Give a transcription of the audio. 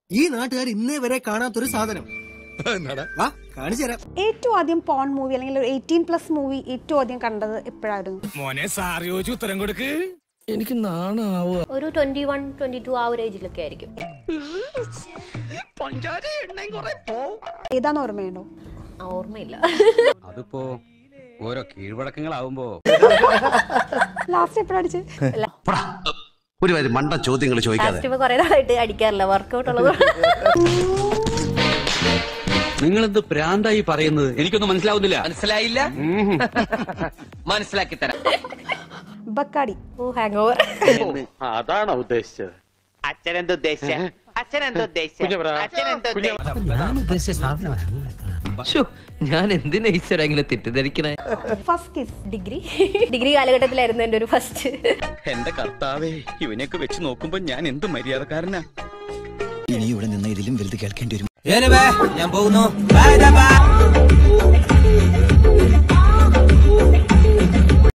ഈ നാട്ടുകാർ ഇന്നേ വരെ കാണാത്തൊരു സാധനം. കാണിച്ചു തരാം. ഏറ്റവും ആദ്യം പോൺ മൂവി അല്ലെങ്കിൽ ഒരു 18+ മൂവി ഏറ്റവും ആദ്യം കണ്ടത് എപ്പോഴായിരുന്നു? മോനെ സാർ ചോദിച്ചു ഉത്തരം കൊടുക്ക്. എനിക്ക് നാണാവുക. ഒരു 21-22 ആ ഒരു ഏജിലൊക്കെ ആയിരിക്കും. ഏതാന്ന് ഓർമ്മയുണ്ടോ? ഓർമ്മയില്ല. അതിപ്പോ ഓരോ കീഴ്വഴക്കങ്ങളാവുമ്പോ ലാസ്റ്റ് എപ്പോഴടിച്ച്? ഒരു മണ്ട ചോദ്യങ്ങൾ ചോദിക്കാതെ കുറെ നാളായിട്ട് അടിക്കാറില്ല, വർക്കൗട്ട് ഉള്ളത്. നിങ്ങളെന്ത് പ്രാന്തായി പറയുന്നത്? എനിക്കൊന്നും മനസ്സിലാവുന്നില്ല. മനസ്സിലായില്ല? മനസ്സിലാക്കി തരാം. ബക്കാടി. ഓ, ഹാങ് ഓവർ. അതാണോ ഉദ്ദേശിച്ചത്? ഞാൻ എന്തിനാ ഈശ്വര ഇങ്ങനെ തെറ്റിദ്ധരിക്കണേ? First kiss. ഡിഗ്രി കാലഘട്ടത്തിലായിരുന്നു എന്റെ ഒരു ഫസ്റ്റ്. എന്റെ കർത്താവേ, ഇവനെയൊക്കെ വെച്ച് നോക്കുമ്പോ ഞാൻ എന്ത് മര്യാദക്കാരനാ. ഇനി ഇവിടെ നിന്ന് ഇതിലും വലുത് കേൾക്കേണ്ടി വരും. ഞാൻ പോകുന്നു.